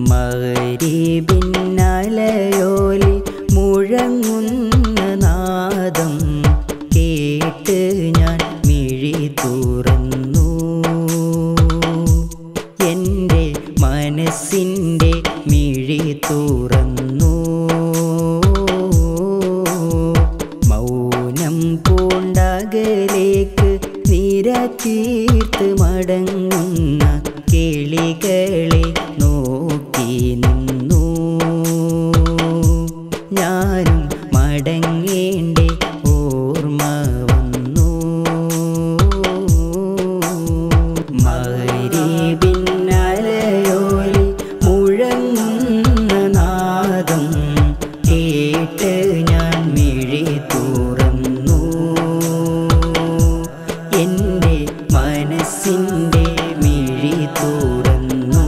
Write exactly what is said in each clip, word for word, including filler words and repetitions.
മഗ്‌രിബിന്നലയോലി മുഴങ്ങുന്ന നാദം കേട്ട് ഞാൻ മിഴി തുറന്നു. എൻ്റെ മനസ്സിൻ്റെ മിഴി തുറന്നു. മൗനം പൂണ്ടകലേക്ക് നിര തീർത്ത് മടങ്ങുന്ന കിളികളെ നോക്കി നിന്നു. ഞാനും മടങ്ങേണ്ടേ ഓർമ്മ വന്നു. മഗ്‌രിബിന്നലയോലി മുഴങ്ങുന്ന നാദം കേട്ട് ഞാൻ മിഴി തുറന്നു. എൻ്റെ മനസ്സിൻ്റെ മിഴി തുറന്നു.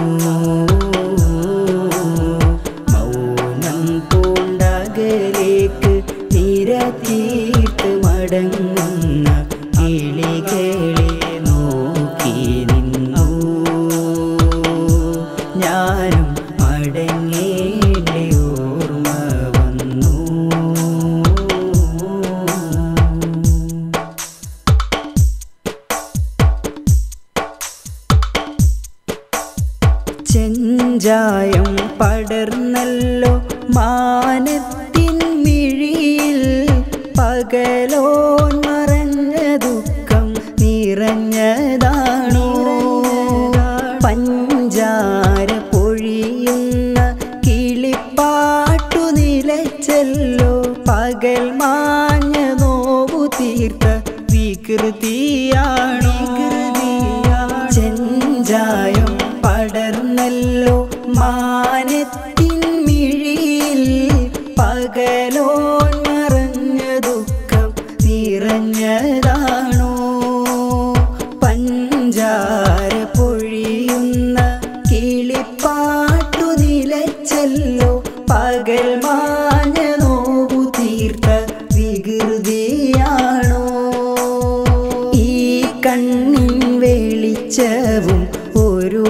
മൗനം പൂണ്ടകലേക്ക് നിര തീർത്ത് മടങ്ങുന്ന കിളികളെ നോക്കി നിന്നു. ഞാനും മടങ്ങേണ്ട ഓർമ്മ വന്നു. ചെഞ്ചായം പടർന്നല്ലോ മാനത്തിൻ മിഴിയിൽ. പകലോൻ മറഞ്ഞ ദുഃഖം നിറഞ്ഞതാണോ? പഞ്ചാര പൊഴിയുന്ന കിളിപ്പാട്ടു നിലച്ചല്ലോ. പകൽ മാഞ്ഞ നോവു തീർത്ത വികൃതിയാണോ? ചെഞ്ചായം പടർന്നല്ലോ മാനത്തിൻ മിഴിയിൽ. പകലോൻ മറഞ്ഞ ദുഃഖം നിറഞ്ഞതാണോ? പഞ്ചാര പൊഴിയുന്ന കിളിപ്പാട്ടു നിലച്ചല്ലോ. പകൽ മാഞ്ഞ നോവു തീർത്ത വികൃതിയാണോ? ഈ കണ്ണിൻ വെളിച്ചവും ഒരു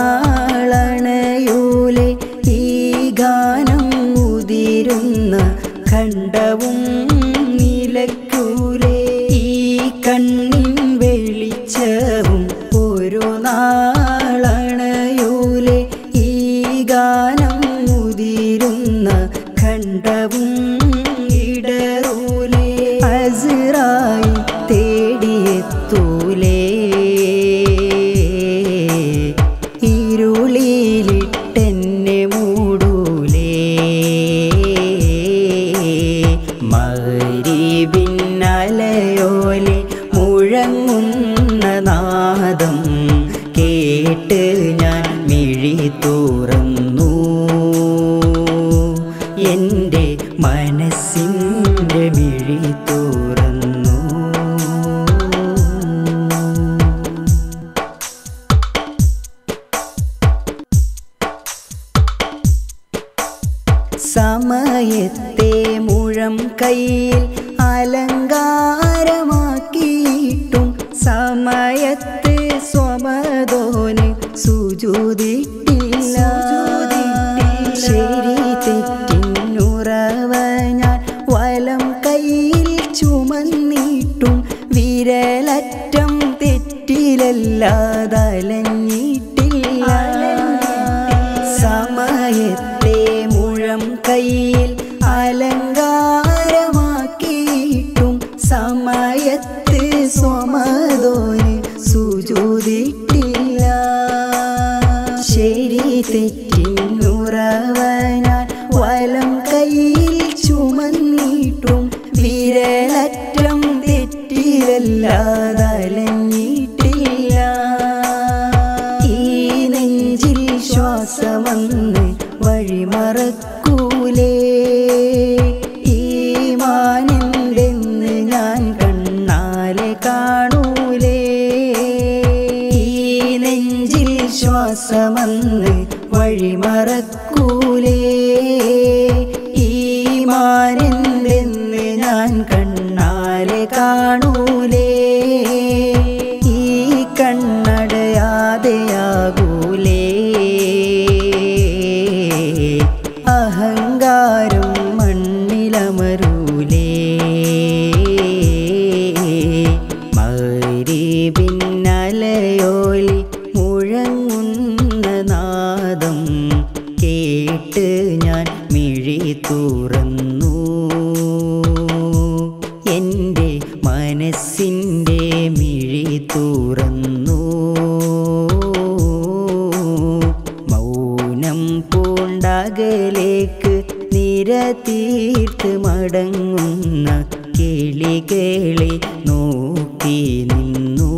നാളണയൂലെ. ഈ ഗാനം ഉതിരുന്ന ഖണ്ഡവും നിലയ്ക്കൂലേ. ഈ കണ്ണിൻ വെളിച്ചവും ഒരു നാളണയൂലെ. ഈ ഗാനം ഉതിരുന്ന ഖണ്ഡവും ഇടറൂലേ. അസ്റായി തേടിയെത്തൂലേ. ഇരുളിലിട്ടെന്നെ മൂടൂലേ. മഗ്‌രിബിന്നലയോലി മുഴങ്ങുന്ന നാദം കേട്ട് ഞാൻ മിഴി തുറന്നു. എൻ്റെ മനസ്സിൻ്റെ മിഴി തുറന്നു. സമയത്തെ മുഴം കയ്യിൽ അലങ്കാരമാക്കിയിട്ടും സമയത്ത് സ്വമതോന് സുജൂദിട്ടില്ല. ശരി തെറ്റിനുറവ ഞാൻ വലം കയ്യിൽ ചുമന്നിട്ടും വിരലറ്റം തെറ്റിലല്ലാതലഞ്ഞിട്ടില്ല. സമയത്തെ മുഴം കയ്യിൽ അലങ്കാരമാക്കിയിട്ടും സമയത്ത് സ്വമതോന് സുജൂദിട്ടില്ല. ശരി തെറ്റിനുറവ ഞാൻ വലം കയ്യിൽ ചുമന്നിട്ടും വിരലറ്റം തെറ്റിലല്ലാതലഞ്ഞിട്ടില്ല. ഈ നെഞ്ചിൽ ശ്വാസമന്ന് വഴിമറക്കൂലേ. ഈമാനെന്തെന്ന് ഞാൻ കണ്ണാലെ കാണൂലേ. ഈ നെഞ്ചിൽ ശ്വാസമന്ന് വഴിമറക്കൂലേ. ഈമാനെന്തെന്ന് ഞാൻ കണ്ണാലെ കാണൂലേ. ഈ കണ്ണടയാതെയാകൂലേ. മുരളായൊലി മുഴങ്ങുന്ന നാദം കേട്ട് ഞാൻ മിഴി തുറന്നു. എൻ്റെ മനസ്സിൻ്റെ മിഴി തുറന്നു. മൗനം പൂണ്ടകലേക്ക് നിര തീർത്ത് മടങ്ങുന്ന കിളികളെ നോക്കി നിന്നു.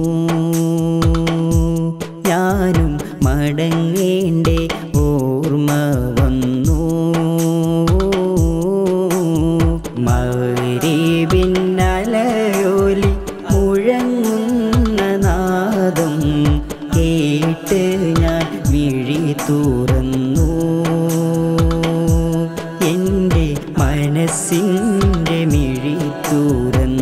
ഞാനും മടങ്ങേണ്ടേ ഓർമ്മ വന്നു. മഗ്‌രിബിന്നലയൊലി മുഴങ്ങുന്ന നാദം കേട്ട് ഞാൻ മിഴി തുറന്നു. എൻ്റെ മനസ്സിൻ്റെ മിഴി തുറന്നു.